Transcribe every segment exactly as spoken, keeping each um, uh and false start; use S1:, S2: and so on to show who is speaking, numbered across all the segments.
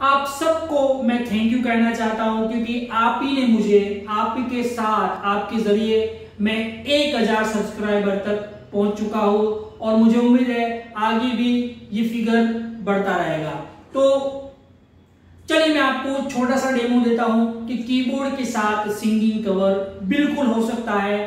S1: आप सबको मैं थैंक यू कहना चाहता हूं, क्योंकि आप ही ने मुझे, आप ही के साथ, आपके जरिए मैं एक हजार सब्सक्राइबर तक पहुंच चुका हूं और मुझे उम्मीद है आगे भी ये फिगर बढ़ता रहेगा। तो चलिए मैं आपको छोटा सा डेमो देता हूं कि कीबोर्ड के साथ सिंगिंग कवर बिल्कुल हो सकता है।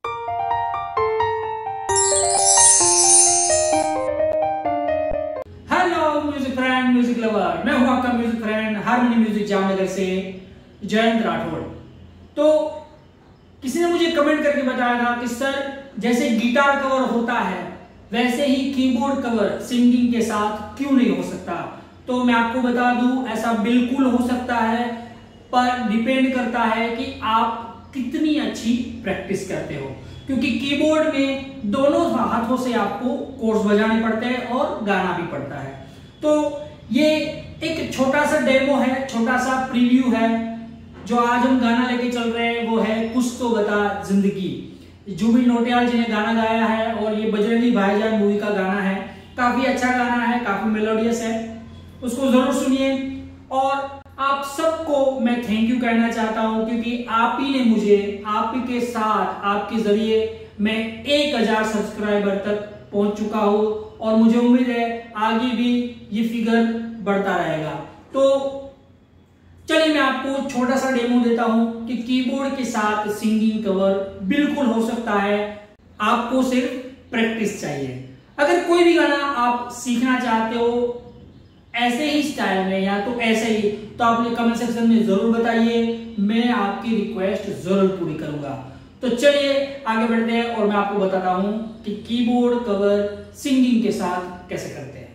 S1: Hello music friend, music lover, मैं हूं आपका music friend Harmony music Jamnagar से जयंत राठौड़। तो किसी ने मुझे कमेंट करके बताया था कि सर जैसे गिटार कवर होता है वैसे ही कीबोर्ड कवर सिंगिंग के साथ क्यों नहीं हो सकता। तो मैं आपको बता दूं ऐसा बिल्कुल हो सकता है, पर डिपेंड करता है कि आप कितनी अच्छी प्रैक्टिस करते हो, क्योंकि कीबोर्ड में दोनों हाथों से आपको कोर्ड्स बजाने पड़ते हैं और गाना भी पड़ता है। तो ये एक छोटा सा डेमो है, छोटा सा प्रीव्यू है। जो आज हम गाना लेके चल रहे हैं वो है कुछ तो बता जिंदगी। जुबिन नौटियाल जी ने गाना गाया है और ये बजरंगी भाईजान मूवी का गाना है। काफी अच्छा गाना है, काफी मेलोडियस है, उसको जरूर सुनिए। और आप सबको मैं थैंक यू कहना चाहता हूं, क्योंकि आप ही ने मुझे, आप ही के साथ, आपके जरिए मैं एक हजार सब्सक्राइबर तक पहुंच चुका हूं और मुझे उम्मीद है आगे भी ये फिगर बढ़ता रहेगा। तो चलिए मैं आपको छोटा सा डेमो देता हूं कि कीबोर्ड के साथ सिंगिंग कवर बिल्कुल हो सकता है, आपको सिर्फ प्रैक्टिस चाहिए। अगर कोई भी गाना आप सीखना चाहते हो ऐसे ही स्टाइल में या तो ऐसे ही, तो आप मुझे कमेंट सेक्शन में जरूर बताइए, मैं आपकी रिक्वेस्ट जरूर पूरी करूंगा। तो चलिए आगे बढ़ते हैं और मैं आपको बताता हूं कि कीबोर्ड कवर सिंगिंग के साथ कैसे करते हैं।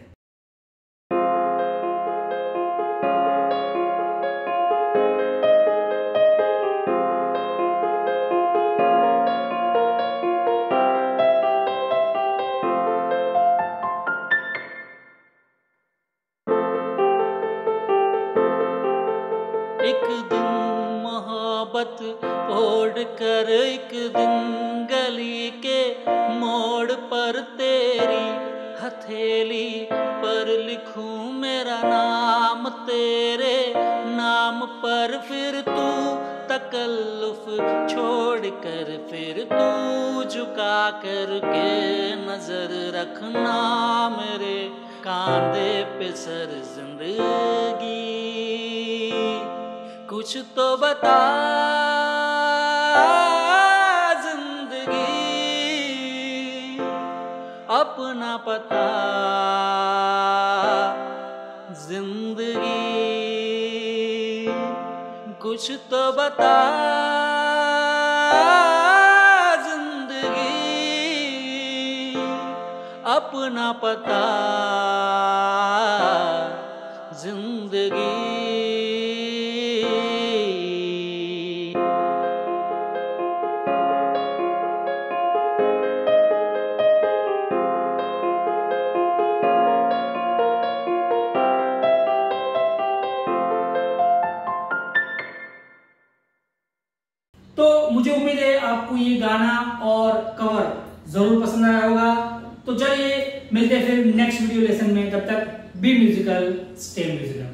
S2: एक दिन मोहब्बत ओढ़ कर एक दिन गली के मोड़ पर तेरी हथेली पर लिखूं मेरा नाम, तेरे नाम पर फिर तू तकल्लुफ छोड़ कर फिर तू झुका कर के नजर रखना मेरे कांधे पे सर जिंदगी। कुछ तो बता जिंदगी, अपना पता जिंदगी। कुछ तो बता जिंदगी, अपना पता जिंदगी।
S1: तो मुझे उम्मीद है आपको ये गाना और कवर जरूर पसंद आया होगा। तो चलिए मिलते हैं फिर नेक्स्ट वीडियो लेसन में, तब तक बी म्यूजिकल स्टे म्यूजिकल।